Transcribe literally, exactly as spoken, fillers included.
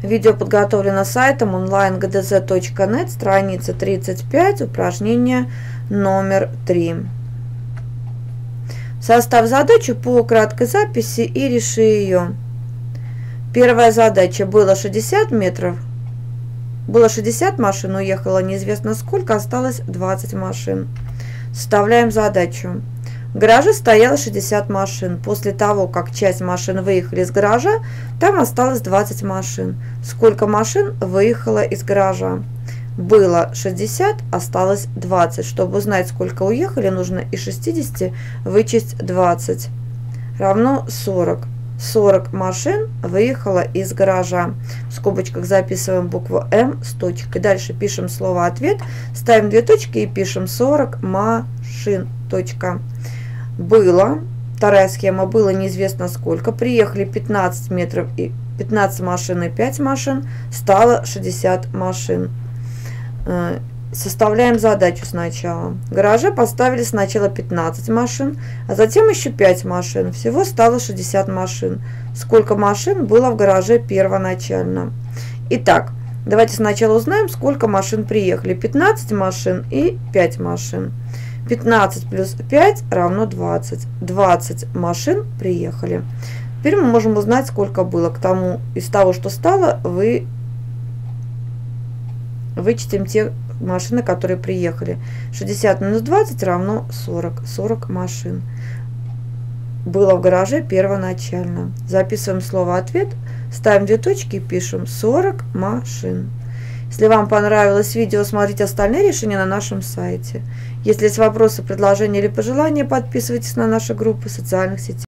Видео подготовлено сайтом онлайн точка гэ дэ зэ точка нет, страница тридцать пять, упражнение номер три. Составь задачу по краткой записи и реши ее. Первая задача: было шестьдесят метров. Было шестьдесят машин, уехало неизвестно сколько, осталось двадцать машин. Составляем задачу. В гараже стояло шестьдесят машин. После того, как часть машин выехали из гаража, там осталось двадцать машин. Сколько машин выехало из гаража? Было шестьдесят, осталось двадцать. Чтобы узнать, сколько уехали, нужно из шестидесяти вычесть двадцать. Равно сорок. сорок машин выехало из гаража. В скобочках записываем букву М с точкой. Дальше пишем слово «ответ», ставим две точки и пишем сорок машин. Точка. Было. Вторая схема: было неизвестно сколько. Приехали пятнадцать метров и пятнадцать машин и пять машин. Стало шестьдесят машин. Составляем задачу сначала. В гараже поставили сначала пятнадцать машин, а затем еще пять машин. Всего стало шестьдесят машин. Сколько машин было в гараже первоначально? Итак, давайте сначала узнаем, сколько машин приехали. пятнадцать машин и пять машин. пятнадцать плюс пять равно двадцать. двадцать машин приехали. Теперь мы можем узнать, сколько было. К тому, из того, что стало, вы вычтем те машины, которые приехали. шестьдесят минус двадцать равно сорок. сорок машин было в гараже первоначально. Записываем слово «ответ», ставим две точки и пишем сорок машин. Если вам понравилось видео, смотрите остальные решения на нашем сайте. Если есть вопросы, предложения или пожелания, подписывайтесь на наши группы в социальных сетях.